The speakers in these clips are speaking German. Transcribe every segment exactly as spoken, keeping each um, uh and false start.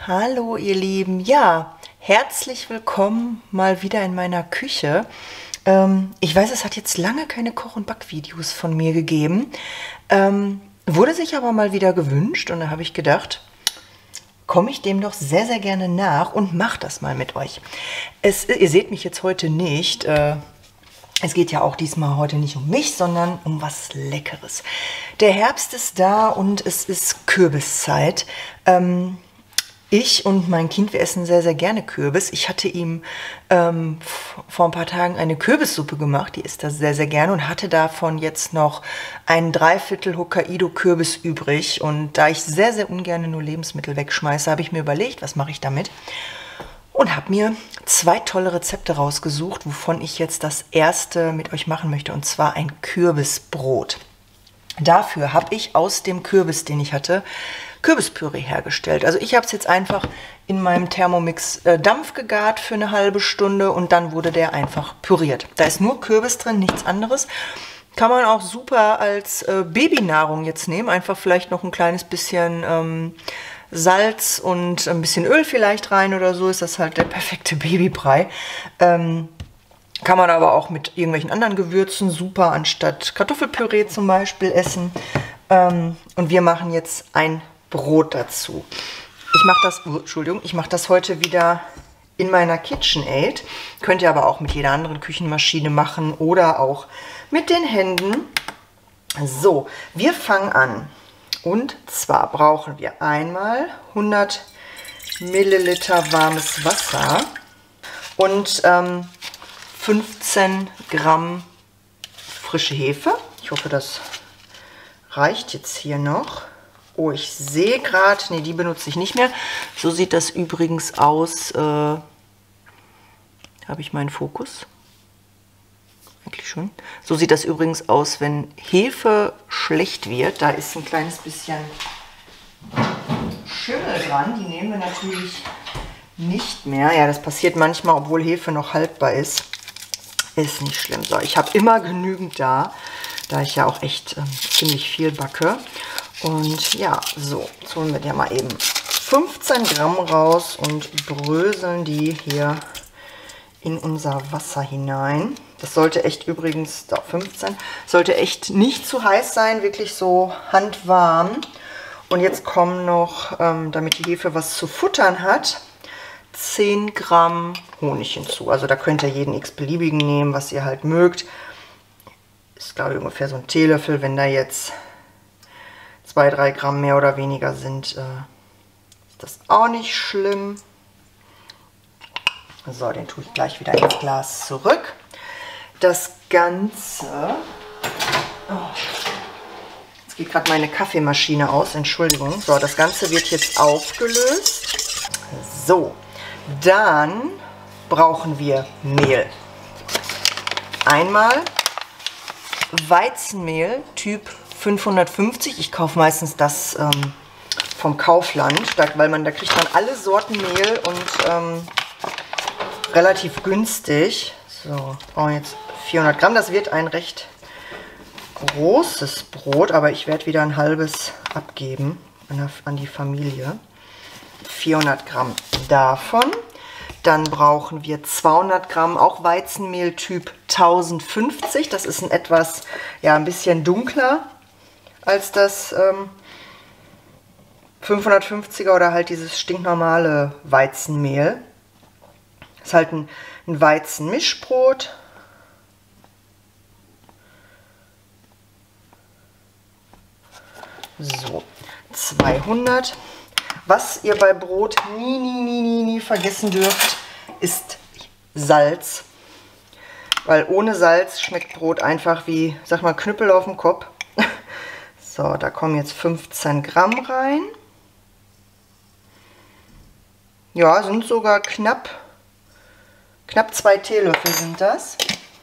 Hallo ihr Lieben, ja, herzlich willkommen mal wieder in meiner Küche. Ähm, ich weiß, es hat jetzt lange keine Koch- und Backvideos von mir gegeben, ähm, wurde sich aber mal wieder gewünscht und da habe ich gedacht, komme ich dem doch sehr, sehr gerne nach und mache das mal mit euch. Es, ihr seht mich jetzt heute nicht, äh, es geht ja auch diesmal heute nicht um mich, sondern um was Leckeres. Der Herbst ist da und es ist Kürbiszeit. Ähm, Ich und mein Kind, wir essen sehr, sehr gerne Kürbis. Ich hatte ihm ähm, vor ein paar Tagen eine Kürbissuppe gemacht, die isst er sehr, sehr gerne und hatte davon jetzt noch ein Dreiviertel Hokkaido-Kürbis übrig. Und da ich sehr, sehr ungern nur Lebensmittel wegschmeiße, habe ich mir überlegt, was mache ich damit? Und habe mir zwei tolle Rezepte rausgesucht, wovon ich jetzt das erste mit euch machen möchte, und zwar ein Kürbisbrot. Dafür habe ich aus dem Kürbis, den ich hatte, Kürbispüree hergestellt. Also ich habe es jetzt einfach in meinem Thermomix äh, Dampf gegart für eine halbe Stunde und dann wurde der einfach püriert. Da ist nur Kürbis drin, nichts anderes. Kann man auch super als äh, Babynahrung jetzt nehmen. Einfach vielleicht noch ein kleines bisschen ähm, Salz und ein bisschen Öl vielleicht rein oder so. Ist das halt der perfekte Babybrei. Ähm, Kann man aber auch mit irgendwelchen anderen Gewürzen super anstatt Kartoffelpüree zum Beispiel essen. Ähm, und wir machen jetzt ein Brot dazu. Ich mache das, oh, Entschuldigung, ich mache das heute wieder in meiner KitchenAid. Könnt ihr aber auch mit jeder anderen Küchenmaschine machen oder auch mit den Händen. So, wir fangen an. Und zwar brauchen wir einmal hundert Milliliter warmes Wasser und ähm, fünfzehn Gramm frische Hefe. Ich hoffe, das reicht jetzt hier noch. Oh, ich sehe gerade, nee, die benutze ich nicht mehr. So sieht das übrigens aus. Äh, habe ich meinen Fokus? Eigentlich schon. So sieht das übrigens aus, wenn Hefe schlecht wird. Da ist ein kleines bisschen Schimmel dran. Die nehmen wir natürlich nicht mehr. Ja, das passiert manchmal, obwohl Hefe noch haltbar ist. Ist nicht schlimm. So, ich habe immer genügend da, da ich ja auch echt ähm, ziemlich viel backe. Und ja, so, jetzt holen wir dir mal eben fünfzehn Gramm raus und bröseln die hier in unser Wasser hinein. Das sollte echt übrigens, da fünfzehn, sollte echt nicht zu heiß sein, wirklich so handwarm. Und jetzt kommen noch, ähm, damit die Hefe was zu futtern hat, zehn Gramm Honig hinzu. Also da könnt ihr jeden x-beliebigen nehmen, was ihr halt mögt. Ist, glaube ich, ungefähr so ein Teelöffel. Wenn da jetzt zwei, drei Gramm mehr oder weniger sind, äh, ist das auch nicht schlimm. So, den tue ich gleich wieder ins Glas zurück. Das Ganze... Oh, jetzt geht gerade meine Kaffeemaschine aus, Entschuldigung. So, das Ganze wird jetzt aufgelöst. So, dann brauchen wir Mehl. Einmal Weizenmehl Typ fünfhundertfünfzig. Ich kaufe meistens das ähm, vom Kaufland, da, weil man da kriegt man alle Sorten Mehl und ähm, relativ günstig. So, brauchen wir jetzt vierhundert Gramm. Das wird ein recht großes Brot, aber ich werde wieder ein halbes abgeben an, der, an die Familie. vierhundert Gramm davon. Dann brauchen wir zweihundert Gramm auch Weizenmehl Typ tausendfünfzig. Das ist ein etwas, ja, ein bisschen dunkler als das ähm, fünfhundertfünfziger oder halt dieses stinknormale Weizenmehl. Das ist halt ein, ein Weizenmischbrot. So, zweihundert. Was ihr bei Brot nie, nie, nie, nie, nie vergessen dürft, ist Salz. Weil ohne Salz schmeckt Brot einfach wie, sag mal, Knüppel auf dem Kopf. So, da kommen jetzt fünfzehn Gramm rein. Ja, sind sogar knapp, knapp zwei Teelöffel sind das.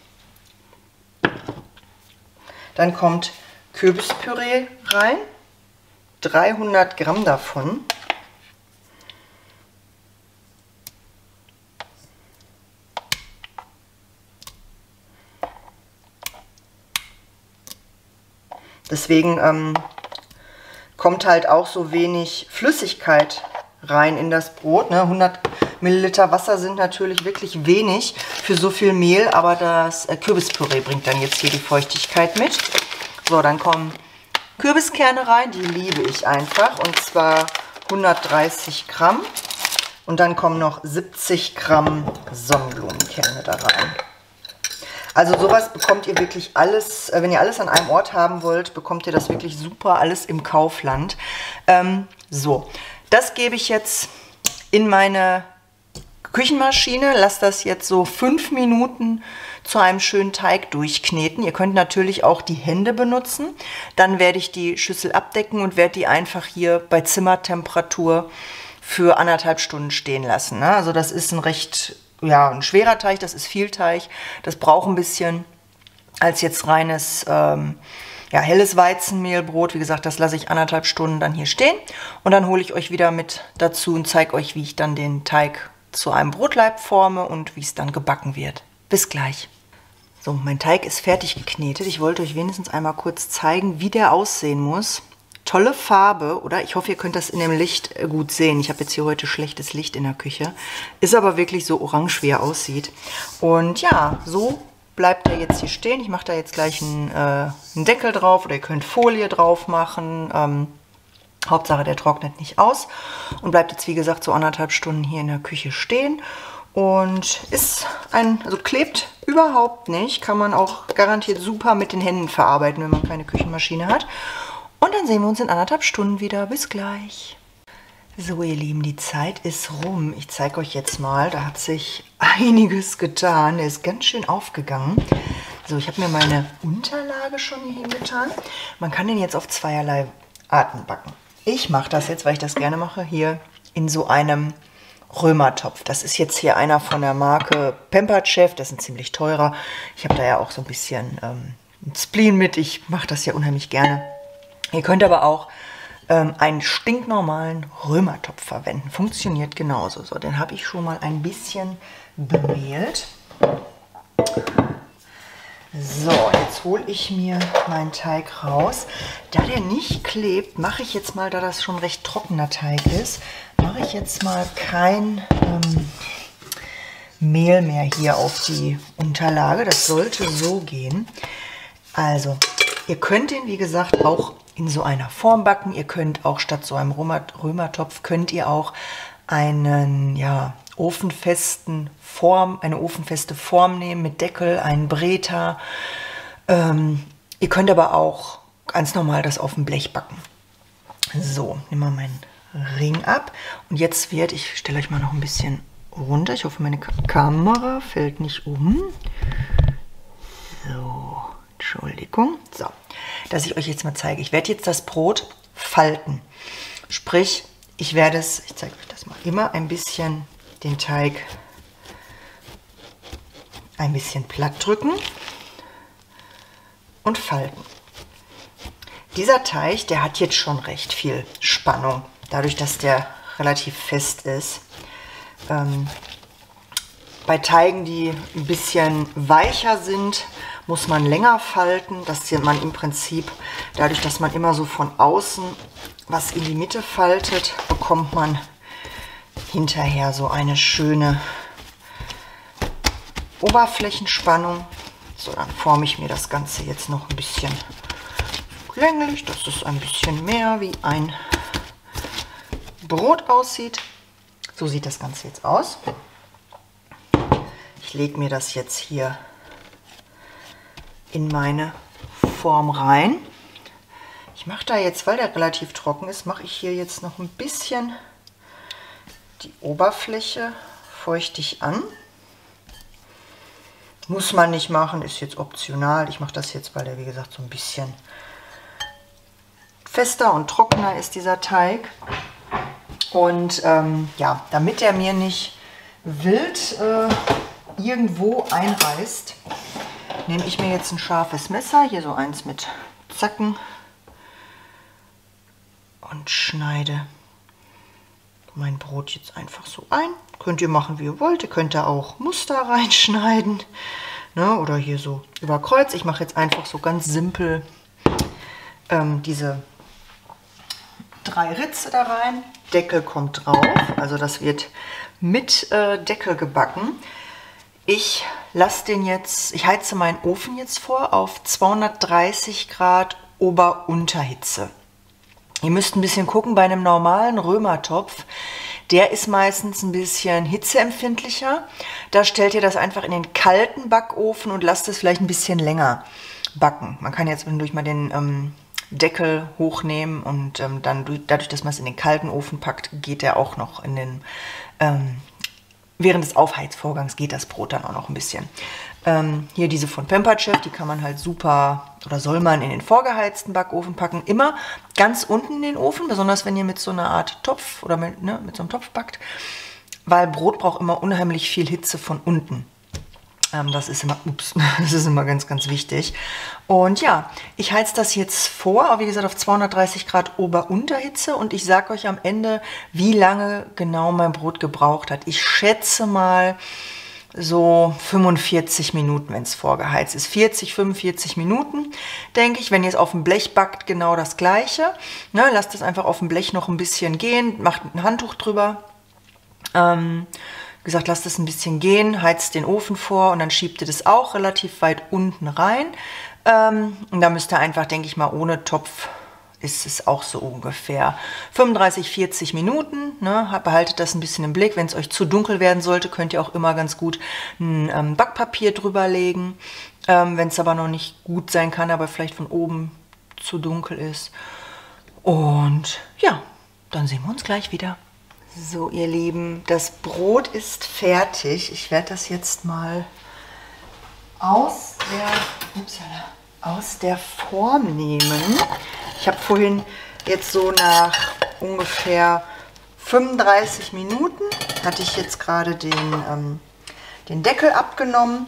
Dann kommt Kürbispüree rein. dreihundert Gramm davon. Deswegen ähm, kommt halt auch so wenig Flüssigkeit rein in das Brot. Ne? hundert Milliliter Wasser sind natürlich wirklich wenig für so viel Mehl, aber das äh, Kürbispüree bringt dann jetzt hier die Feuchtigkeit mit. So, dann kommen Kürbiskerne rein, die liebe ich einfach, und zwar hundertdreißig Gramm. Und dann kommen noch siebzig Gramm Sonnenblumenkerne da rein. Also sowas bekommt ihr wirklich alles, wenn ihr alles an einem Ort haben wollt, bekommt ihr das wirklich super alles im Kaufland. Ähm, so, das gebe ich jetzt in meine Küchenmaschine, lasst das jetzt so fünf Minuten zu einem schönen Teig durchkneten. Ihr könnt natürlich auch die Hände benutzen. Dann werde ich die Schüssel abdecken und werde die einfach hier bei Zimmertemperatur für anderthalb Stunden stehen lassen. Ne? Also das ist ein recht, ja, ein schwerer Teig, das ist viel Teig. Das braucht ein bisschen als jetzt reines, ähm, ja, helles Weizenmehlbrot. Wie gesagt, das lasse ich anderthalb Stunden dann hier stehen. Und dann hole ich euch wieder mit dazu und zeige euch, wie ich dann den Teig zu einem Brotlaib forme und wie es dann gebacken wird. Bis gleich. So, mein Teig ist fertig geknetet. Ich wollte euch wenigstens einmal kurz zeigen, wie der aussehen muss. Tolle Farbe, oder? Ich hoffe, ihr könnt das in dem Licht gut sehen. Ich habe jetzt hier heute schlechtes Licht in der Küche. Ist aber wirklich so orange, wie er aussieht. Und ja, so bleibt er jetzt hier stehen. Ich mache da jetzt gleich einen, äh, einen Deckel drauf oder ihr könnt Folie drauf machen. Ähm, Hauptsache, der trocknet nicht aus und bleibt jetzt, wie gesagt, so anderthalb Stunden hier in der Küche stehen. Und ist ein, also klebt überhaupt nicht. Kann man auch garantiert super mit den Händen verarbeiten, wenn man keine Küchenmaschine hat. Und dann sehen wir uns in anderthalb Stunden wieder. Bis gleich. So, ihr Lieben, die Zeit ist rum. Ich zeige euch jetzt mal, da hat sich einiges getan. Der ist ganz schön aufgegangen. So, ich habe mir meine Unterlage schon hier hingetan. Man kann den jetzt auf zweierlei Arten backen. Ich mache das jetzt, weil ich das gerne mache, hier in so einem Römertopf. Das ist jetzt hier einer von der Marke Pampered Chef. Das ist ein ziemlich teurer. Ich habe da ja auch so ein bisschen ähm, ein Spleen mit. Ich mache das ja unheimlich gerne. Ihr könnt aber auch ähm, einen stinknormalen Römertopf verwenden. Funktioniert genauso. So, den habe ich schon mal ein bisschen bemehlt. So, jetzt hole ich mir meinen Teig raus. Da der nicht klebt, mache ich jetzt mal, da das schon recht trockener Teig ist, mache ich jetzt mal kein ähm, Mehl mehr hier auf die Unterlage. Das sollte so gehen. Also, ihr könnt den, wie gesagt, auch in so einer Form backen. Ihr könnt auch statt so einem Römer Römertopf, könnt ihr auch einen, ja, ofenfesten Form, eine ofenfeste Form nehmen mit Deckel, einen Breter. Ähm, ihr könnt aber auch ganz normal das auf dem Blech backen. So, nehmen wir meinen Ring ab. Und jetzt wird, ich stelle euch mal noch ein bisschen runter. Ich hoffe, meine Kamera fällt nicht um. So, Entschuldigung. So, dass ich euch jetzt mal zeige. Ich werde jetzt das Brot falten. Sprich, ich werde es, ich zeige euch das mal, immer ein bisschen den Teig ein bisschen platt drücken und falten. Dieser Teig, der hat jetzt schon recht viel Spannung, dadurch, dass der relativ fest ist. Ähm, bei Teigen, die ein bisschen weicher sind, muss man länger falten, dass man im Prinzip, dadurch, dass man immer so von außen was in die Mitte faltet, bekommt man hinterher so eine schöne Oberflächenspannung. So, dann forme ich mir das Ganze jetzt noch ein bisschen länglich, dass es ein bisschen mehr wie ein Brot aussieht. So sieht das Ganze jetzt aus. Ich lege mir das jetzt hier in meine Form rein. Ich mache da jetzt, weil der relativ trocken ist, mache ich hier jetzt noch ein bisschen die Oberfläche feuchtig an. Muss man nicht machen, ist jetzt optional. Ich mache das jetzt, weil der, wie gesagt, so ein bisschen fester und trockener ist, dieser Teig. Und ähm, ja, damit er mir nicht wild äh, irgendwo einreißt, nehme ich mir jetzt ein scharfes Messer, hier so eins mit Zacken, und schneide mein Brot jetzt einfach so ein. Könnt ihr machen, wie ihr wollt. Ihr könnt da auch Muster reinschneiden, ne, oder hier so über Kreuz. Ich mache jetzt einfach so ganz simpel ähm, diese drei Ritze da rein. Deckel kommt drauf. Also das wird mit äh, Deckel gebacken. Ich lasse den jetzt, ich heize meinen Ofen jetzt vor auf zweihundertdreißig Grad Ober-Unterhitze. Ihr müsst ein bisschen gucken, bei einem normalen Römertopf, der ist meistens ein bisschen hitzeempfindlicher. Da stellt ihr das einfach in den kalten Backofen und lasst es vielleicht ein bisschen länger backen. Man kann jetzt zwischendurch mal den ähm, Deckel hochnehmen und ähm, dann durch, dadurch, dass man es in den kalten Ofen packt, geht der auch noch in den, ähm, während des Aufheizvorgangs geht das Brot dann auch noch ein bisschen. Ähm, hier diese von Pampered Chef, die kann man halt super oder soll man in den vorgeheizten Backofen packen. Immer ganz unten in den Ofen, besonders wenn ihr mit so einer Art Topf oder mit, ne, mit so einem Topf backt, weil Brot braucht immer unheimlich viel Hitze von unten. Ähm, das ist immer, ups, das ist immer ganz, ganz wichtig. Und ja, ich heiz das jetzt vor, wie gesagt, auf zweihundertdreißig Grad Ober-Unterhitze und ich sage euch am Ende, wie lange genau mein Brot gebraucht hat. Ich schätze mal so fünfundvierzig Minuten, wenn es vorgeheizt ist. vierzig, fünfundvierzig Minuten, denke ich. Wenn ihr es auf dem Blech backt, genau das Gleiche. Ne, lasst es einfach auf dem Blech noch ein bisschen gehen, macht ein Handtuch drüber. Ähm, wie gesagt, lasst es ein bisschen gehen, heizt den Ofen vor und dann schiebt ihr das auch relativ weit unten rein. Ähm, und da müsst ihr einfach, denke ich mal, ohne Topf ist es auch so ungefähr fünfunddreißig, vierzig Minuten. Ne? Behaltet das ein bisschen im Blick. Wenn es euch zu dunkel werden sollte, könnt ihr auch immer ganz gut ein ähm, Backpapier drüber legen. Ähm, wenn es aber noch nicht gut sein kann, aber vielleicht von oben zu dunkel ist. Und ja, dann sehen wir uns gleich wieder. So, ihr Lieben, das Brot ist fertig. Ich werde das jetzt mal aus der, upsala, aus der Form nehmen. Ich habe vorhin jetzt so nach ungefähr fünfunddreißig Minuten, hatte ich jetzt gerade den, ähm, den Deckel abgenommen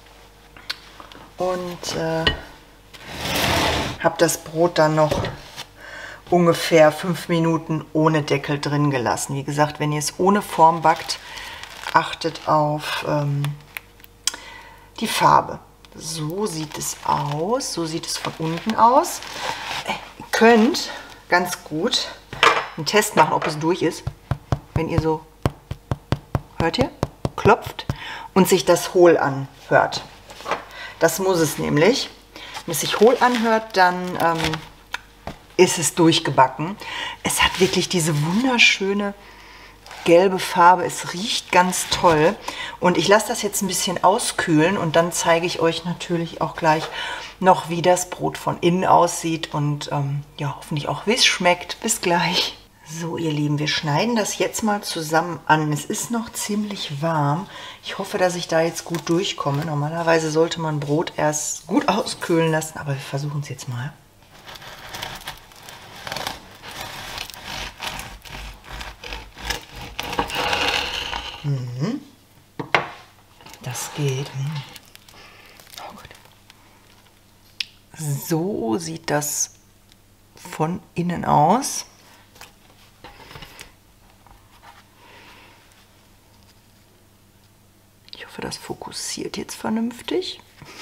und äh, habe das Brot dann noch ungefähr fünf Minuten ohne Deckel drin gelassen. Wie gesagt, wenn ihr es ohne Form backt, achtet auf ähm, die Farbe. So sieht es aus. So sieht es von unten aus. Ihr könnt ganz gut einen Test machen, ob es durch ist. Wenn ihr so, hört ihr, klopft und sich das hohl anhört. Das muss es nämlich. Wenn es sich hohl anhört, dann ähm, ist es durchgebacken. Es hat wirklich diese wunderschöne gelbe Farbe. Es riecht ganz toll. Und ich lasse das jetzt ein bisschen auskühlen und dann zeige ich euch natürlich auch gleich noch, wie das Brot von innen aussieht und ähm, ja, hoffentlich auch, wie es schmeckt. Bis gleich. So, ihr Lieben, wir schneiden das jetzt mal zusammen an. Es ist noch ziemlich warm. Ich hoffe, dass ich da jetzt gut durchkomme. Normalerweise sollte man Brot erst gut auskühlen lassen, aber wir versuchen es jetzt mal. Mhm. Das geht. Oh Gott. So sieht das von innen aus. Ich hoffe, das fokussiert jetzt vernünftig.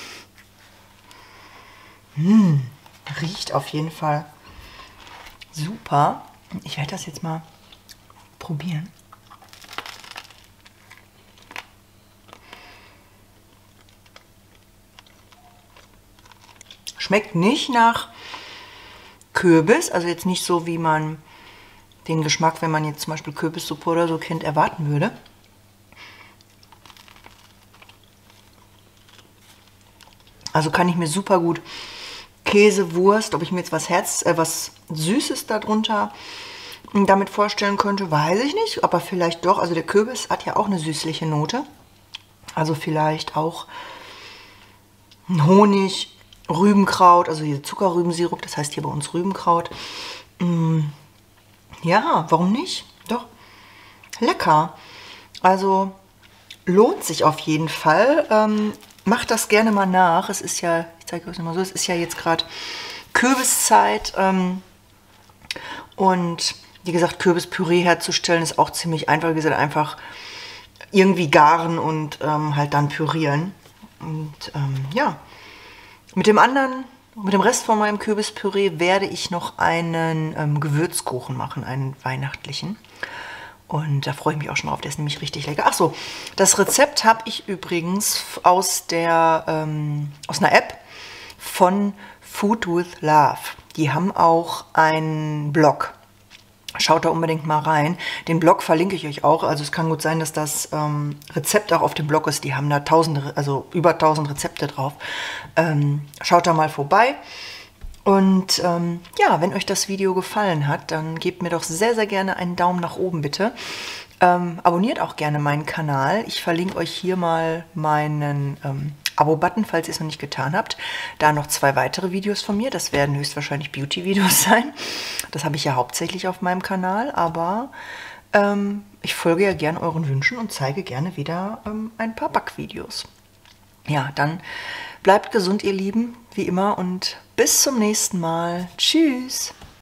Hm, riecht auf jeden Fall super. Ich werde das jetzt mal probieren. Schmeckt nicht nach Kürbis, also jetzt nicht so, wie man den Geschmack, wenn man jetzt zum Beispiel Kürbissuppe oder so kennt, erwarten würde. Also kann ich mir super gut Käse, Wurst, ob ich mir jetzt was Herz, äh, was Süßes darunter damit vorstellen könnte, weiß ich nicht, aber vielleicht doch. Also der Kürbis hat ja auch eine süßliche Note. Also vielleicht auch ein Honig, Rübenkraut, also hier Zuckerrübensirup, das heißt hier bei uns Rübenkraut. Mm, ja, warum nicht? Doch, lecker. Also lohnt sich auf jeden Fall. Ähm, macht das gerne mal nach. Es ist ja, ich zeige euch mal so, es ist ja jetzt gerade Kürbiszeit. Ähm, und wie gesagt, Kürbispüree herzustellen ist auch ziemlich einfach. Wie gesagt, einfach irgendwie garen und ähm, halt dann pürieren. Und ähm, ja. Mit dem anderen Mit dem Rest von meinem Kürbispüree werde ich noch einen ähm, Gewürzkuchen machen, einen weihnachtlichen. Und da freue ich mich auch schon drauf, der ist nämlich richtig lecker. Ach so, das Rezept habe ich übrigens aus, der, ähm, aus einer App von Food with Love. Die haben auch einen Blog. Schaut da unbedingt mal rein. Den Blog verlinke ich euch auch. Also es kann gut sein, dass das ähm, Rezept auch auf dem Blog ist. Die haben da tausende, also über tausend Rezepte drauf. Ähm, schaut da mal vorbei. Und ähm, ja, wenn euch das Video gefallen hat, dann gebt mir doch sehr, sehr gerne einen Daumen nach oben, bitte. Ähm, abonniert auch gerne meinen Kanal. Ich verlinke euch hier mal meinen ähm, Abo-Button, falls ihr es noch nicht getan habt. Da noch zwei weitere Videos von mir. Das werden höchstwahrscheinlich Beauty-Videos sein. Das habe ich ja hauptsächlich auf meinem Kanal, aber ähm, ich folge ja gerne euren Wünschen und zeige gerne wieder ähm, ein paar Backvideos. Ja, dann bleibt gesund, ihr Lieben, wie immer, und bis zum nächsten Mal. Tschüss!